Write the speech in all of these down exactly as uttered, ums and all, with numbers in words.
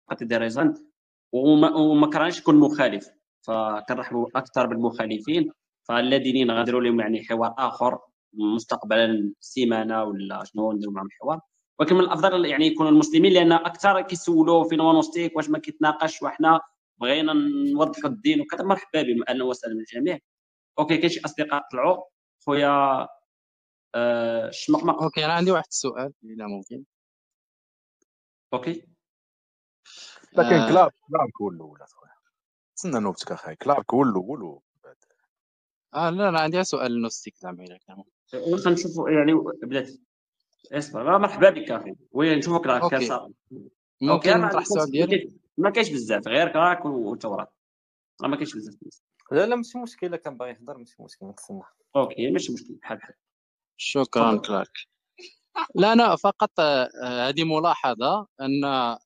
دي ريزون وما وما كرهناش يكون مخالف، فكنرحبوا أكثر بالمخالفين، فالذين نغادروا لهم يعني حوار آخر مستقبلا السيمانة ولا شنو نديروا معاهم حوار، ولكن من الأفضل يعني يكونوا المسلمين لأن أكثر كيسولوا فين هو نوستيك واش ما كيتناقش وحنا بغينا نوضحوا الدين وكذا. مرحبا بهم، أهلا وسهلا بالجميع. أوكي كاين شي أصدقاء طلعوا خويا آه الشمقمق. اوكي انا عندي واحد السؤال اذا ممكن. اوكي لكن آه كلارك كلارك هو الاول اخويا، تسنى نوبتك اخاي، كلارك هو الاول و بعد. اه لا لا عندي سؤال النوستيك زعما الا كان ممكن. ولكن نشوفوا يعني بلاتي اصبر مرحبا بك اخي، وين نشوفك راك اوكي كاسا. اوكي ممكن ما نطرح السؤال ديالي. كاينش ما كاينش بزاف غير كراك والتوراه، ما كاينش بزاف. لا لا ماشي مشكله، كان باغي يهضر ماشي مشكل نتسنى. اوكي ماشي مشكل بحال بحال. شكرا تفضل. كلارك. لا انا فقط آه، هذه ملاحظه ان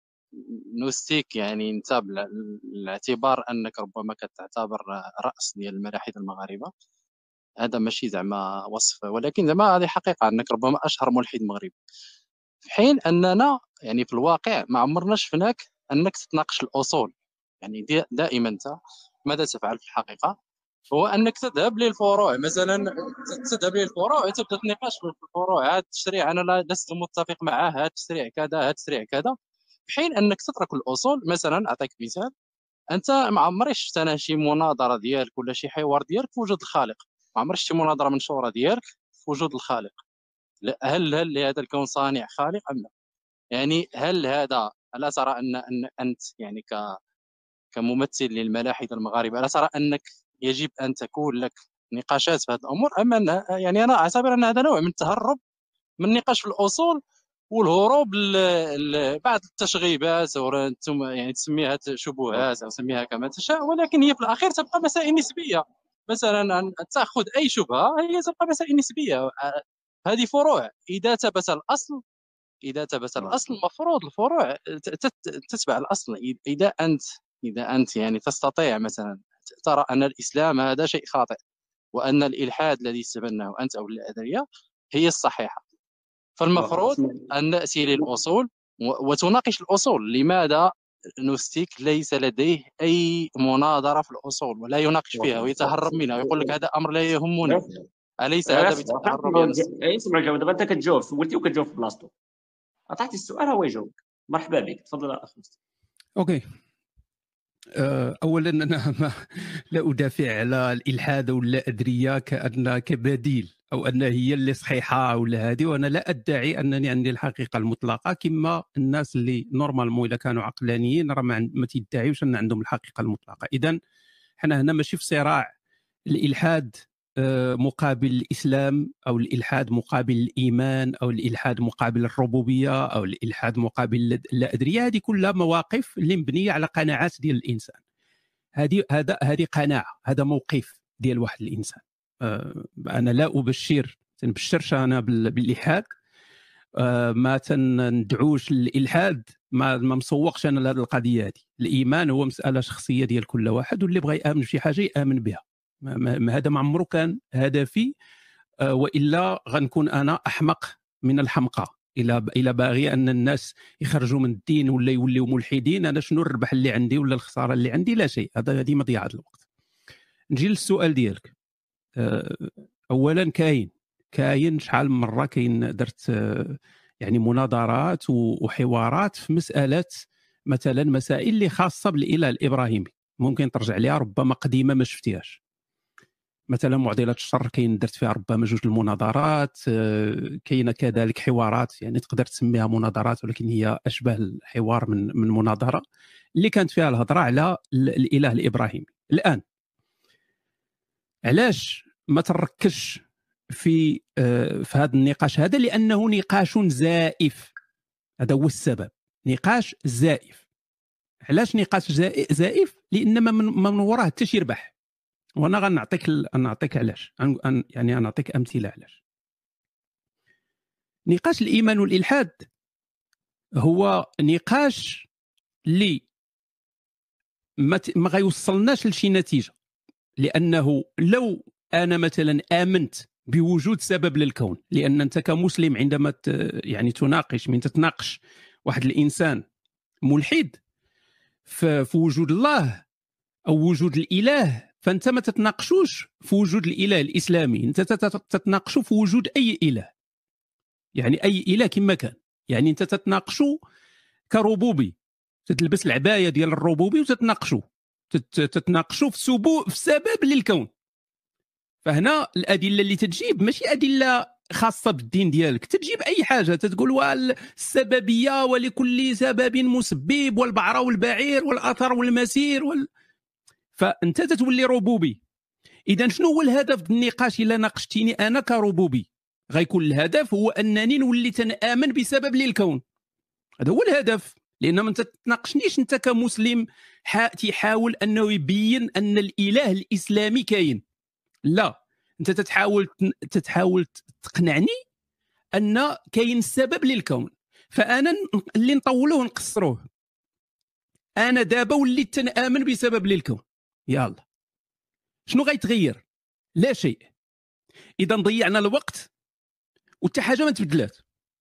نوستيك يعني انت بالاعتبار انك ربما كتعتبر راس ديال الملاحده المغاربه، هذا ماشي زعما وصف ولكن زعما هذه حقيقه انك ربما اشهر ملحد مغربي، في حين اننا يعني في الواقع ما عمرنا شفناك انك تتناقش الاصول. يعني دي دائما انت ماذا تفعل في الحقيقه هو انك تذهب للفروع، مثلا تذهب للفروع وتبدا تناقش في الفروع. هذا التشريع انا لا لست متفق معه، هذا التشريع كذا، هذا التشريع كذا، في حين انك تترك الاصول. مثلا اعطيك مثال، انت ما عمري شفت انا شي مناظره ديالك ولا شي حوار ديالك في وجود الخالق، ما عمري شفت شي مناظره منشوره ديالك في وجود الخالق. لا، هل هل لهذا الكون صانع خالق ام لا؟ يعني هل هذا، الا ترى ان ان انت يعني ك كممثل للملاحده المغاربه، الا ترى انك يجب ان تكون لك نقاشات في هذه الامور، اما أن- يعني انا اعتبر ان هذا نوع من التهرب من النقاش في الاصول والهروب لبعض التشغيبات او ثم يعني تسميها شبهات او تسميها كما تشاء، ولكن هي في الاخير تبقى مسائل نسبيه. مثلا ان تاخذ اي شبهه هي تبقى مسائل نسبيه. هذه فروع، اذا ثبت الاصل اذا ثبت الاصل المفروض الفروع ت- تت- تتبع الاصل. اذا انت اذا انت يعني تستطيع مثلا ترى ان الاسلام هذا شيء خاطئ وان الالحاد الذي تبناه انت او الادريه هي الصحيحه، فالمفروض ان ناتي للاصول و- وتناقش الاصول. لماذا نوستيك ليس لديه اي مناظره في الاصول ولا يناقش فيها ويتهرب منها ويقول لك هذا امر لا يهمني؟ اليس هذا بالتهرب يا نوستيك؟ اسمع الجواب دابا انت كتجاوب، سولتي وكتجاوب في بلاصتو، عطيتي السؤال هو يجاوبك. مرحبا بك تفضل اخي. اوكي أه، اولا انا ما لا ادافع على الالحاد ولا ادريه كان كبديل او ان هي اللي صحيحه ولا هذه، وانا لا ادعي انني عندي الحقيقه المطلقه كما الناس اللي نورمالمون اذا كانوا عقلانيين راه ما, ما تيدعيوش ان عندهم الحقيقه المطلقه. اذا حنا هنا ماشي في صراع الالحاد أه مقابل الاسلام او الالحاد مقابل الايمان او الالحاد مقابل الربوبيه او الالحاد مقابل الادريه. هذه كلها مواقف اللي مبنيه على قناعات ديال الانسان. هذه هذا هذه قناعه، هذا موقف ديال واحد الانسان. أه انا لا ابشر تنبشرش انا بالالحاد، أه ما تندعوش للالحاد، ما ما مسوقش انا لهذه القضيه هذه. الايمان هو مساله شخصيه ديال كل واحد، واللي بغى يامن بشي حاجه يامن بها. ما ما هذا ما عمره كان هدفي، أه والا غنكون انا احمق من الحمقى. الى الى باغي ان الناس يخرجوا من الدين ولا يوليوا ملحدين، انا شنو الربح اللي عندي ولا الخساره اللي عندي؟ لا شيء. هذا هذه مضيعه الوقت. نجي للسؤال ديالك. أه اولا كاين كاين شحال من مره كاين درت أه يعني مناظرات وحوارات في مساله مثلا مسائل اللي خاصه بالاله الابراهيمي، ممكن ترجع ليها ربما قديمه ما شفتيهاش. مثلا معضله الشر كاين درت فيها ربما جوج المناظرات. كاينه كذلك حوارات يعني تقدر تسميها مناظرات ولكن هي اشبه الحوار من من مناظره اللي كانت فيها الهضره على الاله الابراهيمي. الان علاش ما تركزش في في هذا النقاش هذا؟ لانه نقاش زائف، هذا هو السبب، نقاش زائف. علاش نقاش زائف؟ لان ما من وراه حتى شي يربح. وانا غنعطيك نعطيك علاش، يعني نعطيك امثله علاش. نقاش الايمان والالحاد هو نقاش اللي ما ما غيوصلناش لشي نتيجه، لانه لو انا مثلا امنت بوجود سبب للكون، لان انت كمسلم عندما يعني تناقش من تتناقش واحد الانسان ملحد في وجود الله او وجود الاله، فانت ما تتناقشوش في وجود الاله الاسلامي، انت تتناقشوا في وجود اي اله، يعني اي اله كما كان. يعني انت تتناقشوا كربوبي، تتلبس العبايه ديال الربوبي وتتناقشوا تتناقشوا في سبب في سبب للكون. فهنا الادله اللي تجيب ماشي ادله خاصه بالدين ديالك، تجيب اي حاجه، تتقول والسببيه ولكل سبب مسبب والبعر والبعير والاثر والمسير وال... فانت تتولي ربوبي. اذا شنو هو الهدف النقاش الا ناقشتيني انا كربوبي؟ غيكون الهدف هو انني نولي تنامن بسبب للكون، هذا هو الهدف. لان ما تتناقشنيش انت كمسلم تيحاول انه يبين ان الاله الاسلامي كاين، لا، انت تتحاول تتحاول تقنعني ان كاين سبب للكون. فانا اللي نطولوه ونقصروه، انا دابا وليت تنامن بسبب للكون، يلا شنو غيتغير؟ لا شيء. اذا ضيعنا الوقت وحتى حاجه ما تبدلات،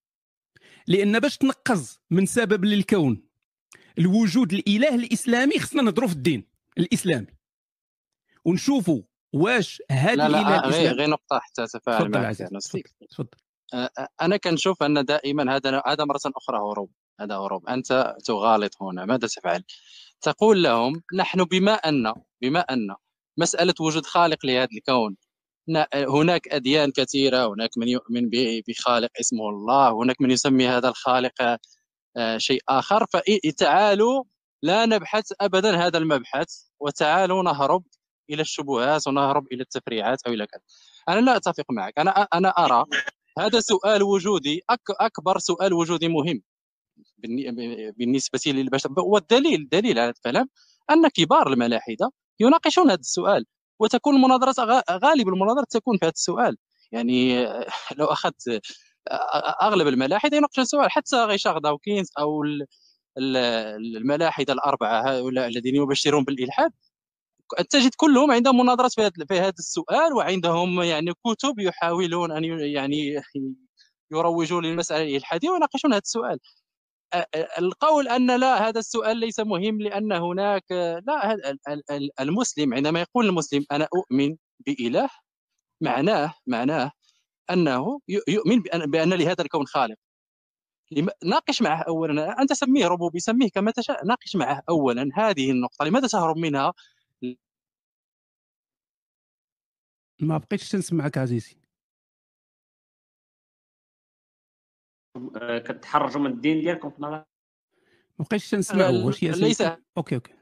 لان باش تنقز من سبب للكون الوجود الاله الاسلامي خصنا نهضروا في الدين الاسلامي ونشوفوا واش هذا لا الاله لا غير الاسلامي. غير نقطه حتى اتفاعل تفضل معك عزيز، يا نوستيك. تفضل تفضل. أ- انا كنشوف ان دائما هذا هذا مره اخرى هروب، هذا هروب. انت تغالط هنا، ماذا تفعل؟ تقول لهم نحن بما ان بما ان مساله وجود خالق لهذا الكون، ن- هناك اديان كثيره، هناك من يؤمن ب- بخالق اسمه الله، هناك من يسمي هذا الخالق آه، شيء آخر، فتعالوا لا نبحث أبدا هذا المبحث، وتعالوا نهرب إلى الشبهات ونهرب إلى التفريعات أو إلى كذا. أنا لا أتفق معك. أنا أنا أرى هذا سؤال وجودي، أك أكبر سؤال وجودي مهم بالن- بالنسبة للبشر. والدليل دليل على الكلام أن كبار الملاحدة يناقشون هذا السؤال، وتكون المناظرات غ- غالب المناظرات تكون في هذا السؤال. يعني آه، لو أخذت اغلب الملاحده يناقشون السؤال، حتى غيشاغ داوكينز او ال- ال- الملاحده الاربعه هؤلاء الذين يبشرون بالالحاد، تجد كلهم عندهم مناظرات في هذا في هذا السؤال، وعندهم يعني كتب يحاولون ان ي- يعني يروجوا للمساله الالحاديه ويناقشون هذا السؤال. أ- أ- القول ان لا هذا السؤال ليس مهم لان هناك، لا، هذا ال- ال- ال- المسلم عندما يقول المسلم انا اؤمن باله، معناه معناه انه ي- يؤمن بان بأن لهذا الكون خالق. لم- ناقش معه اولا، انت سميه ربوبي، سميه كما تشاء، ناقش معه اولا هذه النقطه، لماذا تهرب منها؟ ما بقيتش تنسمعك عزيزي. آه، كتحرجوا من الدين ديالكم في نظر. ما بقيتش تنسمعوا. واش يا ليس سيدي؟ اوكي اوكي.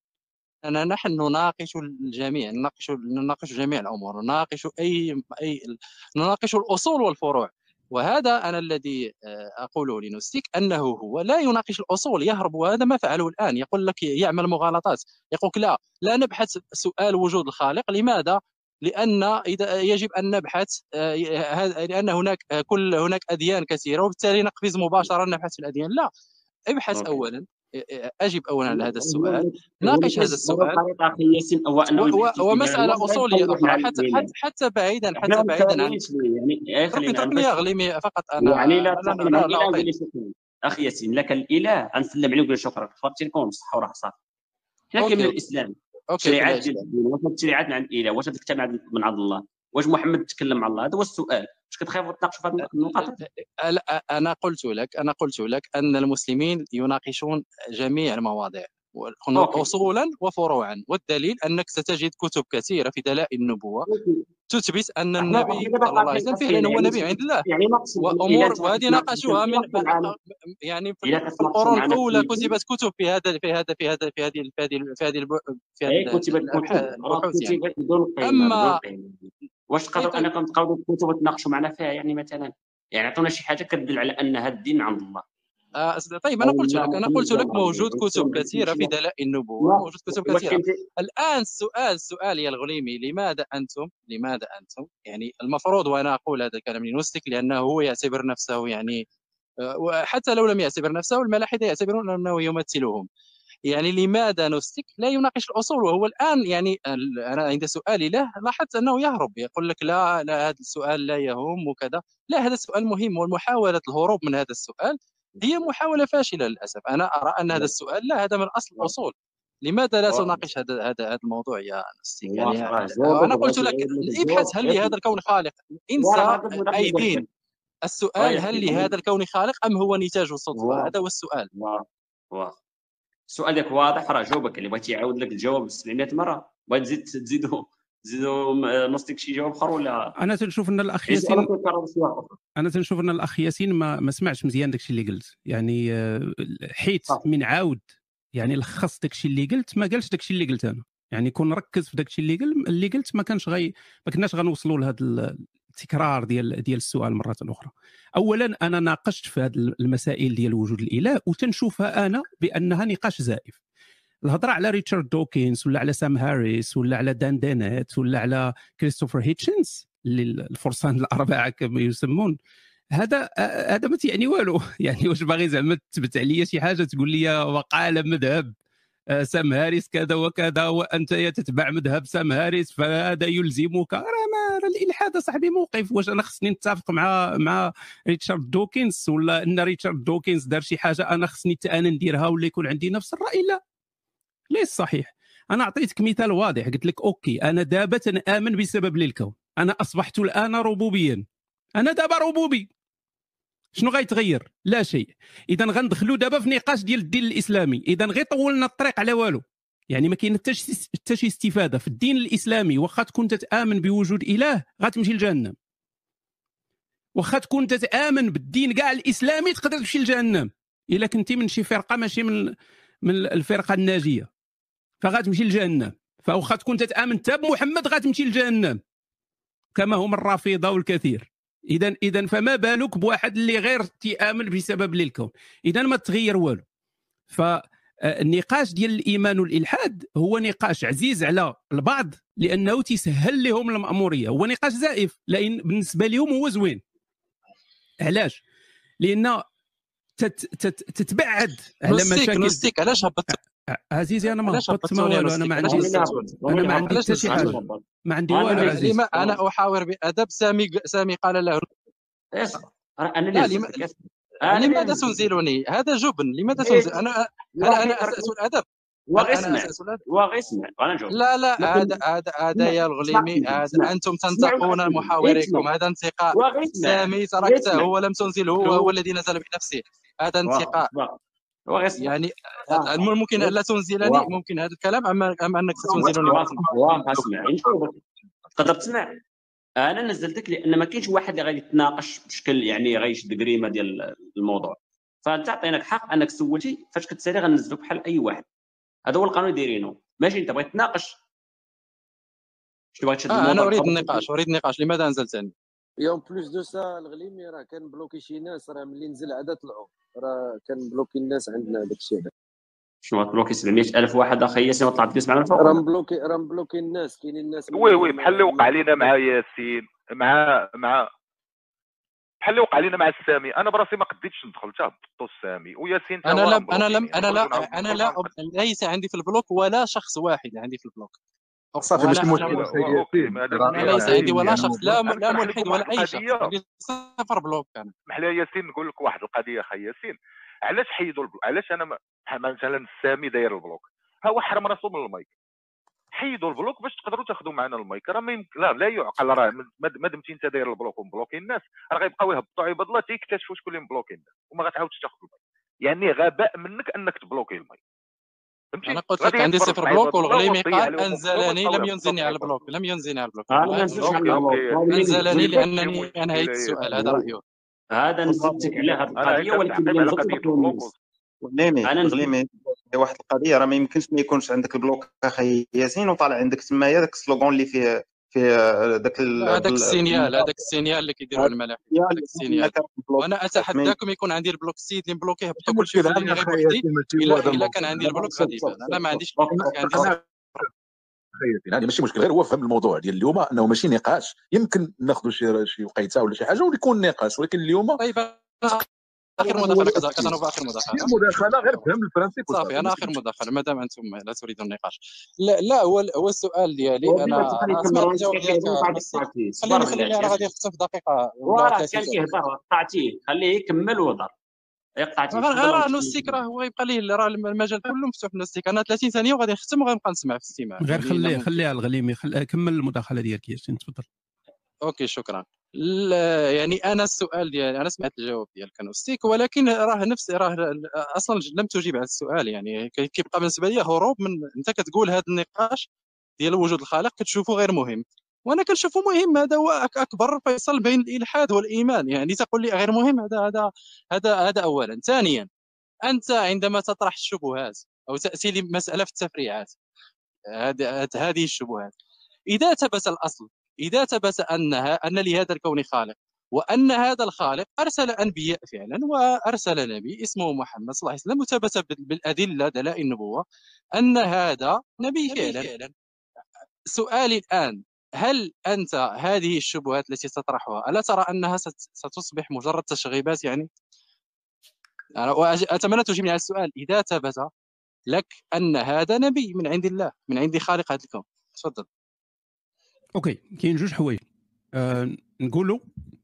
أنا نحن نناقش الجميع، نناقش نناقش جميع الامور، نناقش اي اي نناقش الاصول والفروع. وهذا انا الذي آه، اقوله لنوستيك، انه هو لا يناقش الاصول، يهرب. وهذا ما فعله الان، يقول لك يعمل مغالطات، يقول لك لا لا نبحث سؤال وجود الخالق. لماذا؟ لان اذا يجب ان نبحث آه، هذا- لان هناك آه، كل هناك اديان كثيره، وبالتالي نقفز مباشره نبحث في الاديان. لا، ابحث اوكي. اولا، اجب اولا على هذا هو السؤال، هو ناقش هذا اللي السؤال. طريقه اخي ياسين هو انه و- و- يبحث في ومساله الله اصوليه ويقول اخرى، مع حتى الاله. حتى حتى بعيدا احنا حتى ما بعيدا عن، متفاهمينش يعني إيه، اتركني خلينا اتركني باش اغلي فقط. انا يعني لا لا لا, تفهم لا, عن لا الاله اطيل. قول لي شكرا اخي ياسين، لك الاله غنسلم عليه ونقول له شكرا، تفضلتي لكم صح وراح صافي. حنا كاين من اوكي الاسلام اوكي بلا تشريعات ديال اشكال. الدين، واش التشريعات عند الاله، واش هذيك تابعه من عند الله، واش محمد تكلم مع الله؟ هذا هو السؤال. واش كتخافوا تناقشوا في هذه النقاط؟ ألا- انا قلت لك انا قلت لك ان المسلمين يناقشون جميع المواضيع اوكي اصولا وفروعا، والدليل انك ستجد كتب كثيره في دلائل النبوه اوكي. تثبت ان احنا النبي احنا دابا صلى الله عليه قاطعين وسلم فعلا قصينا، هو يعني نبي من عند الله. يعني نقصد الا وامور انت وهذه كتناقشوا ناقشوها من في معنا، يعني في الا في كتناقشوا القرون معنا الاولى، في كتبت كتب في هذا في هذا في هذا في هذه في هذه في هذه الب- في هذه اي كتبت الابحاث كتب، راه البحوث يعني. كتبت بدون قيمه بدون اما قيمه. واش طيب تقدروا طيب انكم تقاودوا الكتب وتناقشوا معنا فيها؟ يعني مثلا يعني عطونا شي حاجه كتدل على ان هذا الدين عند الله آه، طيب انا او قلت لا لك انا محمد قلت جا لك مع الله موجود كتب ويتكلم عن كل كثيره شيء. في دلائل النبوه، لا موجود كتب واش كثيره. كنت الان السؤال السؤال يا الغليمي، لماذا انتم لماذا انتم يعني المفروض، وانا اقول هذا الكلام لنوستيك لانه هو يعتبر نفسه يعني آه، وحتى لو لم يعتبر نفسه، الملاحده يعتبرون انه يمثلهم. يعني لماذا نوستيك لا يناقش الاصول؟ وهو الان يعني ال- انا عند سؤالي له لاحظت انه يهرب، يقول لك لا لا هذا السؤال لا يهم وكذا. لا، هذا السؤال مهم، والمحاوله الهروب من هذا السؤال هي محاولة فاشلة للأسف. أنا أرى أن هذا السؤال لا، هذا من أصل الأصول. لماذا لا تناقش هذا هذا هذا الموضوع يا نستيك؟ يعني أنا قلت لك ابحث هل لهذا الكون خالق، انسى أي دين. السؤال هل لهذا الكون خالق أم هو نتاج الصدفة؟ هذا هو السؤال. السؤال ديالك واضح، راه جاوبك. اللي بغيتي يعاود لك الجواب سبعمية مرة بغيت تزيد تزيدوا تزيدوا نوستيك شي جواب اخر ولا؟ انا تنشوف ان الاخ ياسين انا تنشوف ان الاخ ياسين ما, ما سمعش مزيان داكشي اللي قلت، يعني حيت من عاود يعني لخص داكشي اللي قلت، ما قالش داكشي اللي قلت انا. يعني كون ركز في داكشي اللي قل اللي قلت ما كانش غي ما كناش غنوصلوا لهذا التكرار ديال ديال السؤال مره اخرى. اولا انا ناقشت في هذه المسائل ديال وجود الاله وتنشوفها انا بانها نقاش زائف. الهضره على ريتشارد دوكنز ولا على سام هاريس ولا على دان دينيت ولا على كريستوفر هيتشنز اللي الفرسان الاربعه كما يسمون، هذا هذا ما تعني والو. يعني واش باغي زعما تثبت عليا شي حاجه تقول لي وقال مذهب سام هاريس كذا وكذا وانت تتبع مذهب سام هاريس فهذا يلزمك؟ راه ما الالحاد صاحبي موقف. واش انا خصني نتفق مع مع ريتشارد دوكنز، ولا ان ريتشارد دوكنز دار شي حاجه انا خصني انا نديرها ولا يكون عندي نفس الراي؟ لا، ليس صحيح. انا اعطيتك مثال واضح، قلت لك اوكي انا دابا تنآمن بسبب للكون، انا اصبحت الان ربوبيا، انا دابا ربوبي. شنو غيتغير؟ لا شيء. اذا غندخلوا دابا في نقاش ديال الدين الاسلامي، اذا غير طولنا الطريق على والو. يعني ما كاين حتى شي استفاده في الدين الاسلامي. واخا تكون تتآمن بوجود اله غتمشي لجهنم، واخا تكون تتآمن بالدين كاع الاسلامي تقدر تمشي لجهنم الا كنتي من شي فرقه ماشي من من الفرقه الناجيه فغتمشي لجهنم. فواخا تكون تتآمن حتى بمحمد غتمشي لجهنم كما هم الرافضه والكثير. اذا اذا فما بالك بواحد اللي غير تيآمن بسبب للكون؟ اذا ما تغير والو. فالنقاش ديال الايمان والالحاد هو نقاش عزيز على البعض لانه تيسهل لهم المأموريه، هو نقاش زائف لان بالنسبه لهم هو زوين. علاش؟ لان تتبعد على مشاكل. نستيك علاش هبطت عزيزي؟ انا ما هبطت ما والو، انا ما عندي انا ما عندي حتى شي حاجه، ما عندي والو عزيزي. انا احاور بادب. سامي سامي قال له انا لا لم... لماذا تنزلني؟ هذا جبن. لماذا تنزل؟ انا انا انا اساس الادب. واغسمع واغسمع انا نجاوب. لا لا هذا هذا هذا يا الغليمي، هذا انتم تنتقون محاوريكم، هذا انتقاء. سامي تركته ولم تنزله، هو الذي نزل بنفسه، هذا انتقاء. يعني ممكن لا تنزلني، ممكن هذا الكلام، اما ام انك ستنزلني. واسمع تقدر تسمع. انا نزلتك لان ما كاينش واحد اللي غادي يتناقش بشكل يعني غيشد قريمه ديال الموضوع. فانت عطيناك حق انك سولتي فاش كتسالي غنزلوك بحال اي واحد. هذا هو القانون دايرينه. ماشي انت بغيت تناقش شنو بغيت تشد الموضوع؟ انا اريد النقاش، اريد النقاش. لماذا نزلتني؟ يوم بلوس دو سا الغليمي راه كان بلوكي شي ناس، راه ملي نزل عدد طلعوا، راه كان بلوكي الناس عندنا داك الشيء هذا. شنو بلوكي سبعمية ألف واحد اخي ياسين وطلعت تجلس معنا الفوق؟ راه بلوكي راه بلوكي الناس. كاينين الناس وي وي بحال اللي وقع لنا مع ياسين، مع مع بحال اللي وقع لنا مع السامي. انا براسي ما قديتش ندخل حتى هبطوا السامي وياسين. انا لم انا لم انا لا انا لا ليس عندي في البلوك ولا شخص واحد عندي في البلوك. صافي ماشي مشكل. انا ليس عندي ولا شخص، لا لا ملحد ولا اي شخص. عندي صفر بلوك. انا محل ياسين نقول لك واحد القضيه اخي ياسين. علاش حيدوا البلوك؟ علاش انا مثلا السامي داير البلوك؟ ها هو حرم راسو من المايك. حيدوا البلوك باش تقدروا تاخذوا معنا المايك. راه ما يمكن، لا لا يعقل. راه ما دمتي انت داير البلوك ومبلوكي الناس راه غيبقاو يهبطوا عباد الله تيكتشفوا شكون اللي مبلوكي الناس وما غتعاودش تاخذ المايك. يعني غباء منك انك تبلوكي المايك. انا قلت لك عندي صفر بلوك والغليمي قال انزلني، لم ينزلني على البلوك، لم ينزلني على البلوك. انزلني لانني انهيت السؤال. هذا رايه. هذا نزلتك على هذه القضيه. ولكن غليمي غليمي واحد القضيه، راه ما يمكنش ما يكونش عندك البلوك اخي ياسين وطالع عندك تمايا داك السلوغون اللي فيه في داك هذاك السينيال هذاك السينيال اللي كيديروا الملاحم. هذاك السينيال. وانا اتحداكم يكون عندي البلوك السيد اللي مبلوكي هبطوا كلشي خليني غير بوحدي. الا الا كان عندي البلوك غادي يبان. انا ما عنديش عندي يعني ماشي مشكل. غير هو فهم الموضوع ديال اليوم انه ماشي نقاش. يمكن ناخذوا شي شي وقيته ولا شي حاجه ويكون نقاش، ولكن اليوم طيب اخر مداخله كذا كذا انا اخر مداخله مداخله غير فهم البرانسيب صافي. انا اخر مداخله ما دام انتم لا تريدون النقاش. لا لا هو هو السؤال ديالي انا اسمع الجواب ديالك. خليني خليني انا غادي نختم في دقيقه ولا كان كيهضر قطعتيه. خليه يكمل وهضر. يقطعتي راه تفضل. راه نوستيك راه هو يبقى ليه راه المجال كله مفتوح نوستيك. انا ثلاثين ثانيه وغادي نختم وغنبقى نسمع في الاستماع. غير يعني إلا خليه ممكن. خليها الغليمي خل... كمل المداخله ديالك ياسين تفضل. اوكي شكرا. لا، يعني انا السؤال ديالي انا سمعت الجواب ديالك نوستيك، ولكن راه نفس راه اصلا لم تجيب على السؤال. يعني كي- كيبقى بالنسبه لي هروب من انت كتقول هذا النقاش ديال وجود الخالق كتشوفه غير مهم، وانا كنشوفه مهم. هذا هو أك- اكبر فيصل بين الالحاد والايمان. يعني تقول لي غير مهم، هذا هذا هذا هذا اولا. ثانيا، انت عندما تطرح الشبهات او تاتي لمساله في التفريعات، هذه هذه الشبهات، اذا ثبت الاصل، اذا ثبت انها ان لهذا الكون خالق، وان هذا الخالق ارسل انبياء فعلا، وارسل نبي اسمه محمد صلى الله عليه وسلم، وثبت بال- بالادله دلائل النبوه ان هذا نبي فعلا. سؤالي الان، هل انت هذه الشبهات التي تطرحها الا ترى انها ست- ستصبح مجرد تشغيبات؟ يعني انا وأج- اتمنى تجيبني على السؤال. اذا ثبت لك ان هذا نبي من عند الله، من عند خالق هذا الكون، تفضل. اوكي، كاين جوج حوايج. أه نقولوا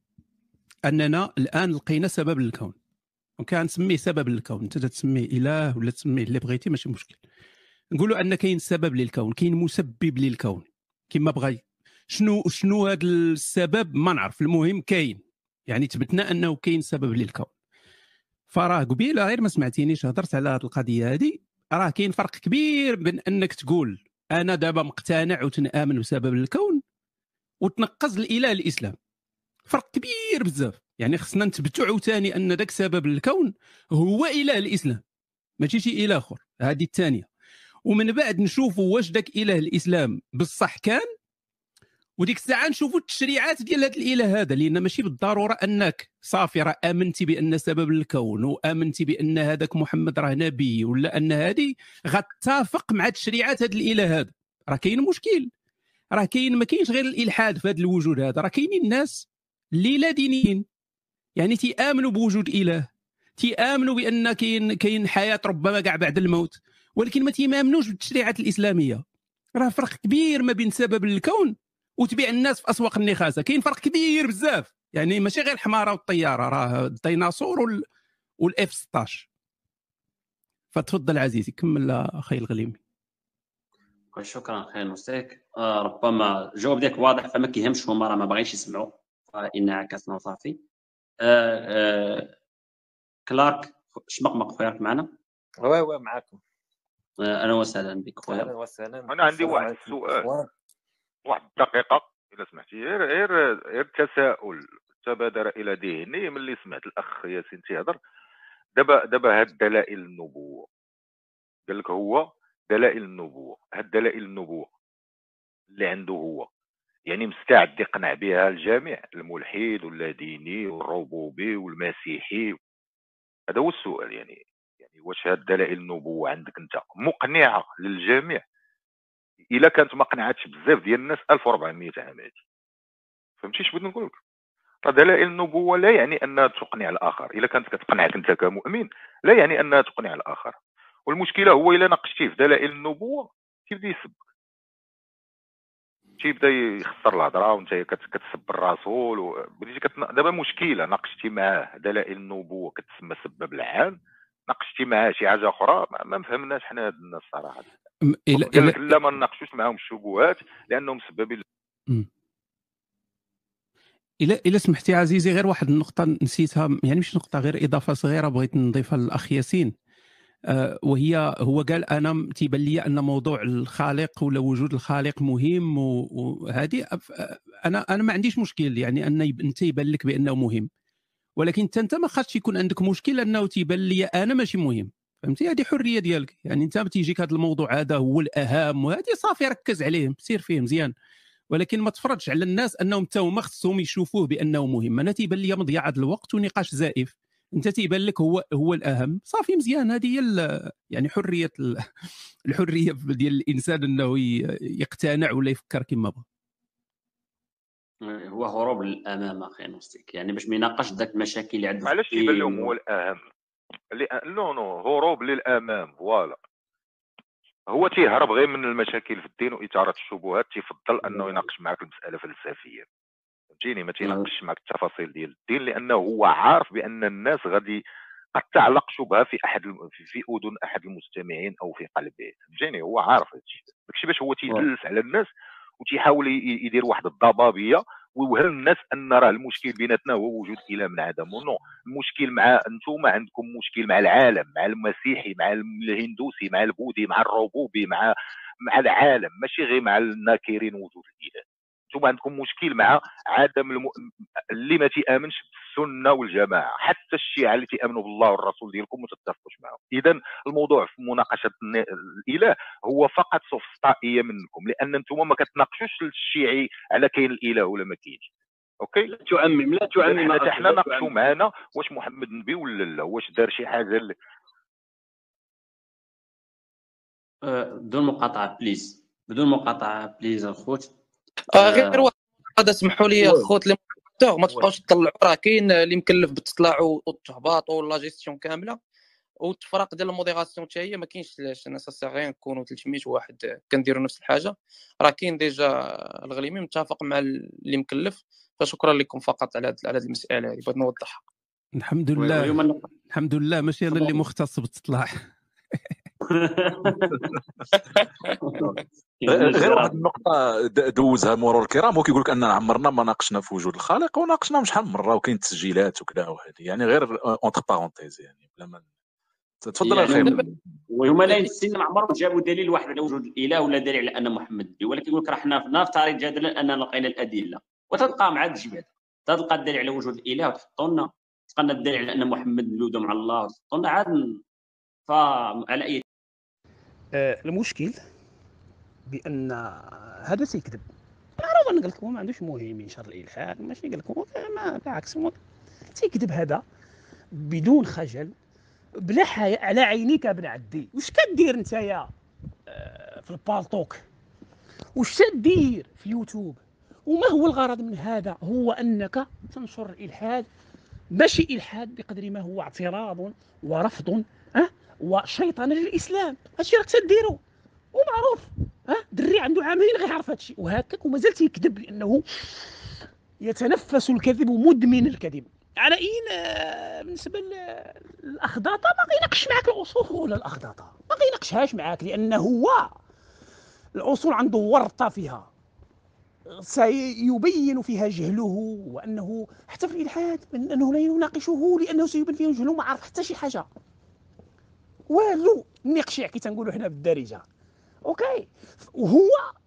اننا الان لقينا سبب للكون، وكان نسميه سبب للكون، انت تسميه اله ولا تسميه اللي بغيتي ماشي مشكل. نقولوا ان كاين سبب للكون، كاين مسبب للكون كما بغى. شنو شنو هذا السبب ما نعرف، المهم كاين، يعني ثبتنا انه كاين سبب للكون. فراه قبيله غير ما سمعتينيش هضرت على هذه القضيه هذه. راه كاين فرق كبير بين انك تقول انا دابا مقتنع وتنامن بسبب الكون وتنقز الاله الاسلام. فرق كبير بزاف. يعني خصنا نثبتوا عاوتاني ان ذاك سبب الكون هو اله الاسلام، ماشي شي اله اخر. هذه الثانيه. ومن بعد نشوفوا واش ذاك اله الاسلام بصح كان، وديك الساعه نشوفوا التشريعات ديال هذا الاله هذا. لان ماشي بالضروره انك صافي راه امنتي بان سبب الكون وامنتي بان هذاك محمد راه نبي، ولا ان هذه غتتفق مع تشريعات هذا الاله هذا. راه كاين مشكل. راه كاين، ما كاينش غير الالحاد في هذا الوجود هذا، راه كاينين الناس اللي لا دينيين، يعني تيامنوا بوجود اله، تيامنوا بان كاين كاين حياه ربما كاع بعد الموت، ولكن ما تيامنوش بالتشريعات الاسلاميه. راه فرق كبير ما بين سبب الكون وتبيع الناس في اسواق النخاسه. كاين فرق كبير بزاف، يعني ماشي غير الحماره والطياره، راه الديناصور وال... والاف ستطاش. فتفضل عزيزي كمل اخي الغليمي. شكرا اخي نوستيك. آه ربما الجواب ديالك واضح، فما كيهمش هما راه ما باغيش يسمعوا، فإن عكسنا وصافي. آه آه كلارك شمقمق خوياك معنا. وي وي معاكم. آه اهلا وسهلا بك خويا. اهلا وسهلا. انا عندي السلام واحد عليكم السؤال، إخوان. واحد الدقيقه اذا سمحتي. غير غير غير تساؤل تبادر الى ذهني ملي سمعت الاخ ياسين تيهضر. دابا دابا هاد دلائل النبوه، قال لك هو دلائل النبوه، هاد دلائل النبوه اللي عنده هو يعني مستعد يقنع بها الجميع، الملحد ولا ديني والربوبي والمسيحي؟ هذا هو السؤال. يعني يعني واش هاد دلائل النبوه عندك انت مقنعه للجميع؟ الا كانت ما قنعتش بزاف ديال الناس ألف وأربعمية عام هادي، فهمتي اش بغيت نقول لك؟ فدلائل النبوه لا يعني انها تقنع الاخر. الا كانت كتقنعك انت كمؤمن لا يعني انها تقنع الاخر. والمشكله هو الا ناقشتيه في دلائل النبوه تيبدا يسب، تيبدا يخسر الهضره وانت كتسب الرسول و... بديتي كت... دابا مشكله ناقشتي معاه دلائل النبوه كتسمى سبب العام، ناقشتي معاه شي حاجه اخرى ما, ما فهمناش حنا هاد الناس صراحه. إلا قال لك إلا لا ما نناقشوش معاهم الشبهات لانهم سبابين. إلا إلا سمحتي عزيزي، غير واحد النقطة نسيتها، يعني مش نقطة، غير إضافة صغيرة بغيت نضيفها للأخ ياسين. آه وهي هو قال أنا تيبان لي أن موضوع الخالق ولا وجود الخالق مهم، وهذه أنا أنا ما عنديش مشكل، يعني أن أنت يبان لك بأنه مهم، ولكن أنت أنت ما خاصش يكون عندك مشكل أنه تيبان لي أنا ماشي مهم. فهمتي؟ هذه حرية ديالك. يعني أنت تيجيك هذا الموضوع هذا هو الأهم وهذه صافي ركز عليه سير فيه مزيان، ولكن ما تفرضش على الناس انهم حتى هما خصهم يشوفوه بانه مهم. انا تيبان لي مضيعه الوقت ونقاش زائف. انت تيبان لك هو هو الاهم، صافي مزيان. هذه هي يعني حريه الحريه ديال الانسان انه يقتنع ولا يفكر كما بغى. هو هروب للامام اخي نوستيك، يعني باش ما يناقش ذاك المشاكل اللي عنده. علاش تيبان لهم هو الاهم؟ نو نو هروب للامام. فوالا هو تيهرب غير من المشاكل في الدين واثاره الشبهات، تيفضل انه يناقش معك المساله فلسفيا، فهمتيني؟ ما تيناقش معك التفاصيل ديال الدين لانه هو عارف بان الناس غادي قد تعلق شبهه في احد الم... في, في اذن احد المستمعين او في قلبه. فهمتيني؟ هو عارف هذا الشيء، داكشي باش هو تيدلس على الناس وتيحاول يدير واحد الضبابيه ويوهم الناس ان راه المشكل بيناتنا هو وجود اله من عدم. نو، المشكل مع انتم عندكم مشكل مع العالم، مع المسيحي، مع الهندوسي، مع البوذي، مع الربوبي، مع مع العالم، ماشي غير مع الناكرين وجود الاله. انتم عندكم مشكل مع عدم الم... اللي ما تيامنش بالسنه والجماعه. حتى الشيعه اللي تيامنوا بالله والرسول ديالكم ما تتفقوش معهم. اذا الموضوع في مناقشه الاله هو فقط سفسطائيه منكم، لان انتم ما كتناقشوش الشيعي على كاين الاله ولا ما كاينش. اوكي، لا تعمم لا تعمم حتى حنا ناقشوا معنا واش محمد نبي ولا لا، واش دار شي حاجه اللي... بدون مقاطعه بليز، بدون مقاطعه بليز الخوت. آه غير واحد هذا، اسمحوا لي الخوت اللي ما تبقاوش تطلعوا، راه كاين اللي مكلف بالتطلع والتهباط ولا جيستيون كامله، والتفرق ديال الموديراسيون حتى هي ما كاينش. علاش انا ساسيغين نكونوا ثلاثمية واحد كنديروا نفس الحاجه؟ راه كاين ديجا الغليمي متفق مع اللي مكلف. فشكرا لكم فقط على على هذه المساله هذه، بغيت نوضحها. الحمد لله الحمد لله ماشي انا اللي مختص بالتطلع. غير واحد النقطه دوزها مرور الكرام، هو كيقول لك اننا عمرنا ما ناقشنا في وجود الخالق، وناقشنا شحال من مره وكاين تسجيلات وكذا وهذه، يعني غير اونتر بارونتيز يعني بلا ما تفضل يعني الخير. وهما لا ينسين ما عمرهم جابوا دليل واحد على وجود الاله ولا دليل على ان محمد نبي، ولكن يقول لك راه حنا نفترض جدلا اننا لقينا الادله وتلقى مع الجبال، تلقى الدليل على وجود الاله وتحطوا لنا، تلقى الدليل على ان محمد نبي مع الله وتحطوا لنا عاد. فعلى اي آه المشكل بان هذا سيكذب. معروف انا قلت لكم ما عندوش مهمين شر الالحاد، ماشي قال لكم ما بالعكس تيكذب هذا بدون خجل بلا حياء على عينيك ابن عدي. واش كدير نتايا في البالطوك؟ واش تدير في يوتيوب؟ وما هو الغرض من هذا؟ هو انك تنشر الالحاد، ماشي الحاد بقدر ما هو اعتراض ورفض ها وشيطنه للاسلام. هادشي راك تديرو ومعروف. ها دري عنده عامين غيعرف هادشي وهكاك ومازال تيكذب لانه يتنفس الكذب مدمن الكذب. على اين بالنسبه للاخضاطه ما غيناقش معاك الاصول ولا الاخضاطه ما غيناقشهاش معاك، لانه هو الاصول عنده ورطه فيها سيبين فيها جهله، وانه حتى في الالحاد انه لا يناقشه لانه سيبين فيه جهله، ما عرف حتى شي حاجه والو. النقشع كي تنقولوا حنا بالدارجه. اوكي، وهو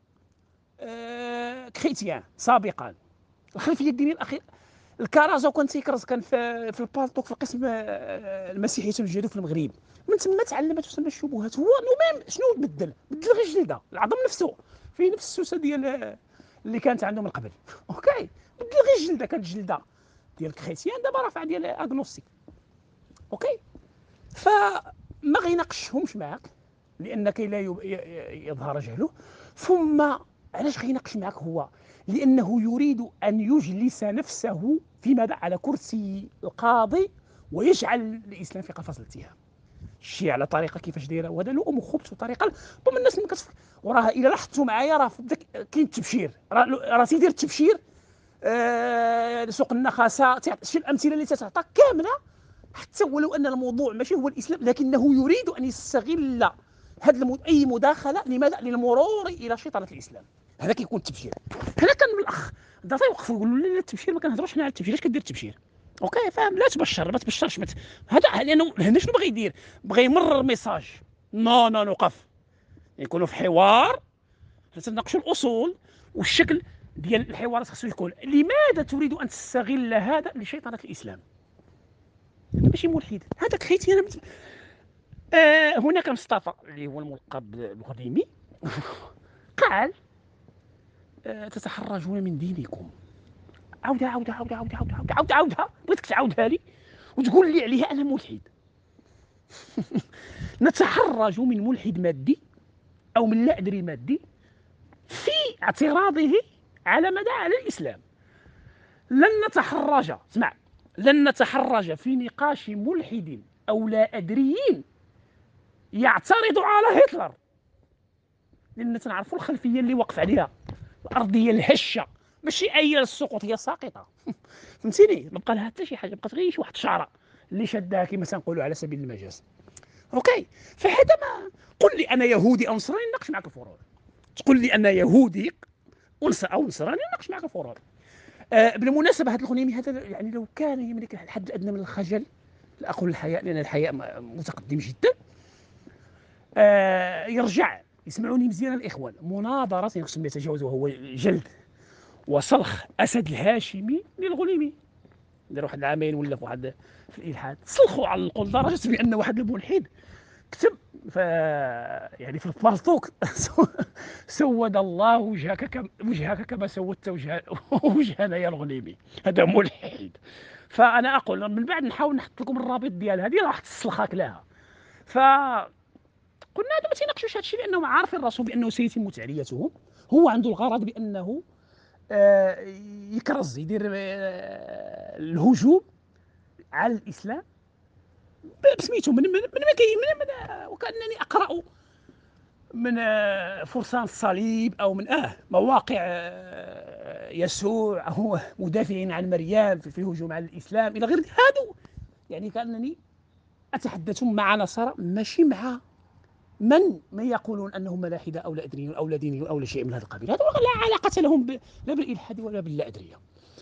آه كريتيان سابقا. الخلفيه الدينيه الاخير الكرازه كان تيكرز كان في في البالطوك في القسم المسيحيه تنجدوا في المغرب، من تما تعلمت تسمى الشبهات. هو نو ميم شنو بدل بدل غير الجلده العظم نفسه في نفس السوسه ديال اللي كانت عنده من قبل. اوكي، بدل غير الجلده، كانت جلده ديال الكريتيان دابا رافع ديال اغنوستيك. اوكي، فما غيناقشهمش معاك لان كي لا يظهر جهله. ثم علاش غيناقش معاك هو؟ لانه يريد ان يجلس نفسه في ماذا؟ على كرسي القاضي ويجعل الاسلام في قفص الاتهام. الشيء على طريقه كيفاش دايره، وهذا لؤم خبث وطريقه ضمن الناس اللي كتف... وراه الا لاحظتوا معايا راه كاين التبشير، راه تيدير التبشير آه... سوق النخاسه، شي الامثله اللي تتعطى كامله، حتى ولو ان الموضوع ماشي هو الاسلام، لكنه يريد ان يستغل هذا المد... اي مداخله لماذا؟ للمرور الى شيطنه الاسلام. هذا كيكون التبشير. هنا كان الاخ دا تيوقفوا يقولوا لا التبشير ما كنهضروش حنا على التبشير، اش كدير التبشير؟ اوكي فاهم، لا تبشر ما تبشرش مت... هذا لانه هنا شنو بغى يدير؟ بغى يمرر ميساج. نو نو نوقف، يكونوا في حوار تناقشوا الاصول والشكل ديال الحوارات خصو يكون. لماذا تريد ان تستغل هذا لشيطنه الاسلام؟ ماشي ملحد هذاك خيتي انا مت... آه هناك مصطفى اللي هو الملقب بالغريمي قال آه تتحرجون من دينكم. عاودها عاودها عاودها عاودها عاودها عاودها عاودها بغيتك تعاودها لي وتقول لي عليها انا ملحد. نتحرج من ملحد مادي او من لا ادري مادي في اعتراضه على مدى على الاسلام. لن نتحرج، اسمع، لن نتحرج في نقاش ملحد او لا ادريين يعترض على هتلر، لان تنعرفوا الخلفيه اللي وقف عليها، الارضيه الهشه ماشي اي السقوط، هي ساقطه. فهمتيني؟ ما بقى لها حتى شي حاجه، بقات غير شي واحد الشعره اللي شدها كما تنقولوا على سبيل المجاز. اوكي، فهذا ما قل لي انا يهودي او نصراني نناقش معك الفروض، تقول لي انا يهودي او نصراني نناقش معك الفروض. آه بالمناسبه هذا الغنيمي هذا يعني لو كان يملك الحد الادنى من الخجل، لا اقول الحياء لان الحياء متقدم جدا، آه يرجع يسمعوني مزيان الاخوان، مناظره يقسم يتجاوز وهو جلد وصلخ اسد الهاشمي للغنيمي، دار واحد العامين ولا في واحد في الالحاد، صلخوا على القول لدرجه بان واحد الملحد كتب ف يعني في البالطوك سود الله وجهك كم وجهك كما سودت وجه وجهنا يا الغنيمي، هذا ملحد. فانا اقول من بعد نحاول نحط لكم الرابط ديال هذه راح تصلخاك لها. ف قلنا هذا ما تيناقشوش هذا الشيء لانهم عارفين راسهم بانه سيتم تعريتهم، هو عنده الغرض بانه آه يكرز يدير آه الهجوم على الاسلام بسميتو من من من من, من وكانني اقرا من فرسان الصليب او من اه مواقع آه يسوع او مدافعين عن مريم في الهجوم على الاسلام الى غير هذا، يعني كانني اتحدث مع نصارى ماشي مع من من يقولون انهم ملاحده او لا ادريون او لا دينيون او لا شيء من هذا القبيل، هذا لا علاقه لهم لا بالالحاد ولا باللا ادريه.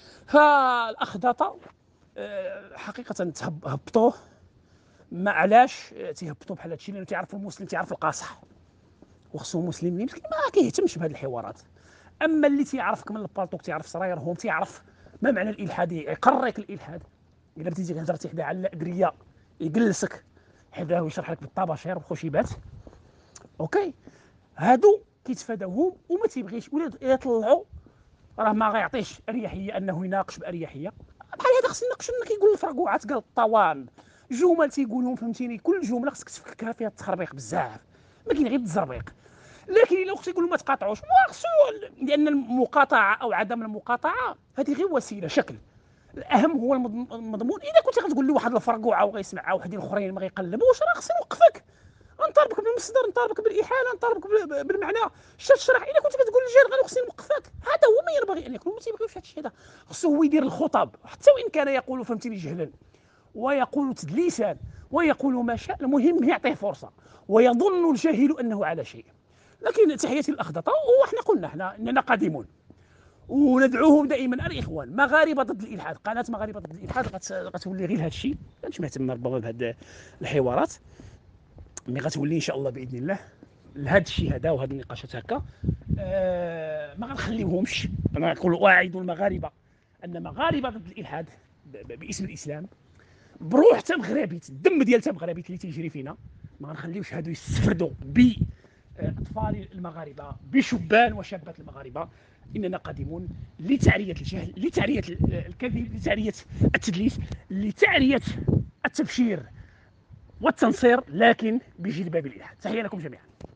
فالاخداط حقيقه تهبطوه، ما علاش تيهبطوا بحال هادشي؟ لانه تيعرفوا المسلم تيعرف القاصح، وخصو مسلم اللي ما كيهتمش بهاد الحوارات. اما اللي تيعرفك من البالطوك تيعرف سرايرهم، تيعرف ما معنى الالحاد، يقريك الالحاد. الا بديتي هضرتي حدا على الادريه يجلسك حداه ويشرح لك بالطباشير وخشيبات. اوكي، هادو كيتفاداوهم وما تيبغيش ولا يطلعوا، راه ما غيعطيش اريحيه انه يناقش باريحيه. بحال هذا خصنا نناقشوا، كيقول الفرقوعات قال الطوان جمل تيقولهم فهمتيني، كل جمله خصك تفكها فيها التخربيق بزاف، ما كاين غير التزربيق. لكن الا خصك يقولوا ما تقاطعوش خصو، لان المقاطعه او عدم المقاطعه هذه غير وسيله شكل، الاهم هو المضمون. اذا كنت غتقول لي واحد الفرقوعه وغيسمعها وحدين اخرين ما غيقلبوش، راه خصني نوقفك، نطالبك بالمصدر، نطالبك بالاحاله، نطالبك بالمعنى، شتا تشرح. اذا كنت كتقول لي غير خصني نوقفك، هذا هو ما ينبغي ان يكون. ما تيبغيوش هذا الشيء، هذا خصو هو يدير الخطب حتى وان كان يقول فهمتيني جهلا ويقول تدليسا ويقول ما شاء، المهم يعطيه فرصه ويظن الجاهل انه على شيء. لكن تحياتي الاخضطه، وحنا قلنا حنا اننا قادمون وندعوهم دائما الاخوان مغاربه ضد الالحاد. قناه مغاربه ضد الالحاد غتولي غير هذا الشيء، مانيش مهتم ربما بهذه الحوارات، مي غتولي ان شاء الله باذن الله لهذا الشيء هذا وهذه النقاشات هكا. آه ما غنخليوهمش. انا نقول واعد المغاربه ان مغاربه ضد الالحاد باسم الاسلام بروح تا مغربي، الدم ديال تا مغربي اللي تيجري فينا، ما غنخليوش هادو يستفردوا باطفال المغاربه، بشبان وشابات المغاربه. اننا قادمون لتعريه الجهل، لتعريه الكذب، لتعريه التدليس، لتعريه التبشير والتنصير، لكن بجلباب الالحاد. تحيه لكم جميعا.